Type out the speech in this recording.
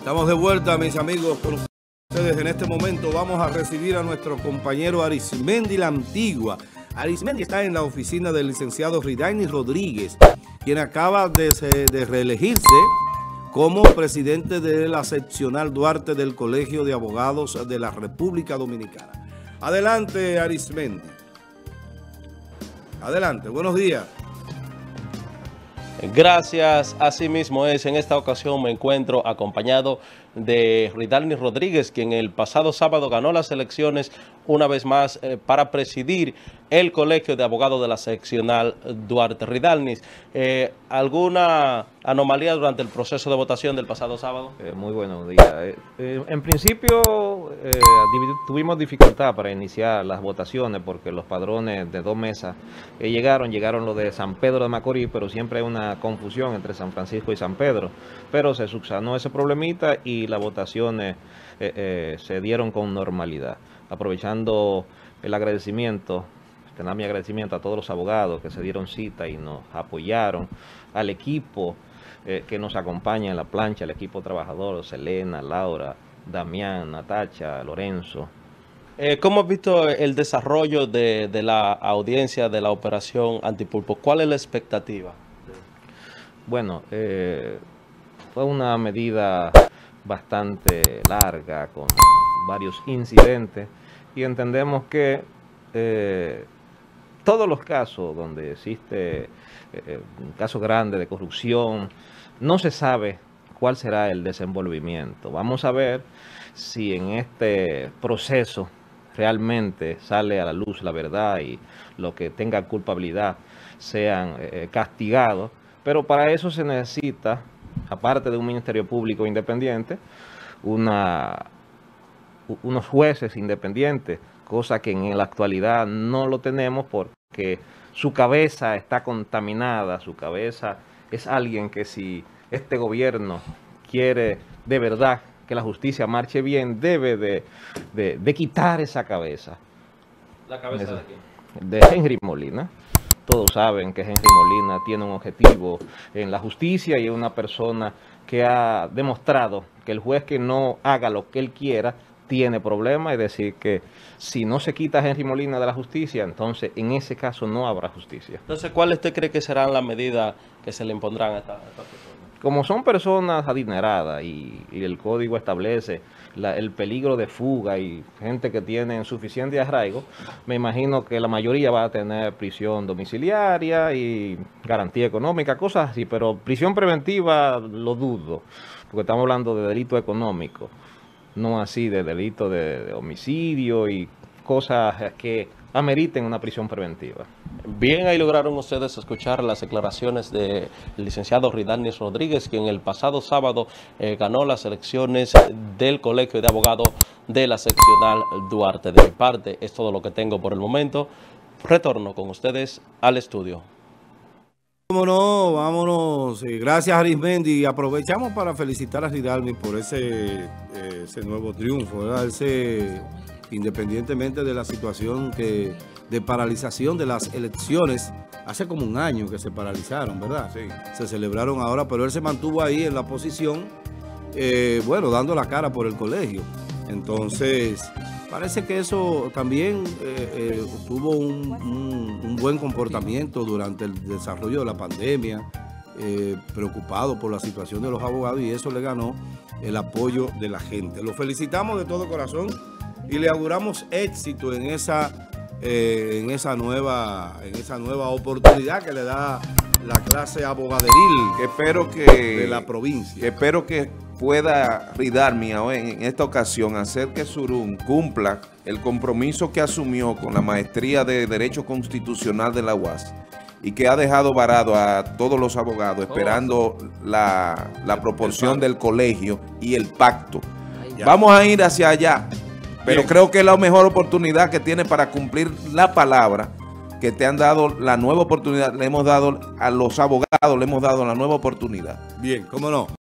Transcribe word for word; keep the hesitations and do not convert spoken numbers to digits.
Estamos de vuelta, mis amigos, con ustedes. En este momento vamos a recibir a nuestro compañero Arismendi La Antigua. Arismendi está en la oficina del licenciado Ridaini Rodríguez, quien acaba de, de reelegirse como presidente de la seccional Duarte del Colegio de Abogados de la República Dominicana. Adelante, Arismendi. Adelante, buenos días. Gracias, así mismo es. En esta ocasión me encuentro acompañado de Ridaini Rodríguez, quien el pasado sábado ganó las elecciones una vez más eh, para presidir el Colegio de Abogados de la seccional Duarte. Ridaini, eh, ¿alguna anomalía durante el proceso de votación del pasado sábado? Eh, muy buenos días. Eh, eh, en principio eh, tuvimos dificultad para iniciar las votaciones porque los padrones de dos mesas que llegaron, llegaron los de San Pedro de Macorís, pero siempre hay una confusión entre San Francisco y San Pedro. Pero se subsanó ese problemita y las votaciones eh, eh, se dieron con normalidad. Aprovechando el agradecimiento, tener mi agradecimiento a todos los abogados que se dieron cita y nos apoyaron, al equipo eh, que nos acompaña en la plancha, el equipo trabajador, Selena, Laura, Damián, Natacha, Lorenzo. Eh, ¿Cómo has visto el desarrollo de, de la audiencia de la operación Antipulpo? ¿Cuál es la expectativa? Bueno, eh, fue una medida bastante larga, con varios incidentes, y entendemos que eh, todos los casos donde existe eh, un caso grande de corrupción, no se sabe cuál será el desenvolvimiento. Vamos a ver si en este proceso realmente sale a la luz la verdad y los que tengan culpabilidad sean eh, castigados, pero para eso se necesita, aparte de un Ministerio Público independiente, una, unos jueces independientes, cosa que en la actualidad no lo tenemos porque su cabeza está contaminada, su cabeza es alguien que si este gobierno quiere de verdad que la justicia marche bien, debe de, de, de quitar esa cabeza. ¿La cabeza Esa, de quién? De Henry Molina. Todos saben que Henry Molina tiene un objetivo en la justicia y es una persona que ha demostrado que el juez que no haga lo que él quiera tiene problemas, es decir, que si no se quita a Henry Molina de la justicia, entonces en ese caso no habrá justicia. Entonces, ¿cuáles usted cree que serán las medidas que se le impondrán a esta, a esta persona? Como son personas adineradas y, y el código establece la, el peligro de fuga y gente que tiene suficiente arraigo, me imagino que la mayoría va a tener prisión domiciliaria y garantía económica, cosas así, pero prisión preventiva lo dudo, porque estamos hablando de delito económico, no así de delito de, de homicidio y cosas que ameriten una prisión preventiva. Bien, ahí lograron ustedes escuchar las declaraciones del licenciado Ridaini Rodríguez, quien el pasado sábado eh, ganó las elecciones del Colegio de Abogados de la seccional Duarte. De mi parte, es todo lo que tengo por el momento. Retorno con ustedes al estudio. Vámonos, vámonos. Gracias, Arismendi. Aprovechamos para felicitar a Ridaini por ese, ese nuevo triunfo, ¿verdad? Ese, independientemente de la situación que, de paralización de las elecciones, hace como un año que se paralizaron, ¿verdad? Sí. Se celebraron ahora, pero él se mantuvo ahí en la posición, eh, bueno, dando la cara por el colegio. Entonces, parece que eso también eh, eh, tuvo un, un, un buen comportamiento durante el desarrollo de la pandemia, eh, preocupado por la situación de los abogados, y eso le ganó el apoyo de la gente. Lo felicitamos de todo corazón y le auguramos éxito en esa, eh, en esa nueva, en esa nueva oportunidad que le da la clase abogaderil que espero que, de la provincia. Que espero que pueda Ridaini en esta ocasión hacer que Surún cumpla el compromiso que asumió con la maestría de Derecho Constitucional de la U A S y que ha dejado varado a todos los abogados esperando la, la proporción del colegio y el pacto. Vamos a ir hacia allá, pero Bien. creo que es la mejor oportunidad que tiene para cumplir la palabra que te han dado, la nueva oportunidad, le hemos dado a los abogados, le hemos dado la nueva oportunidad. Bien, cómo no.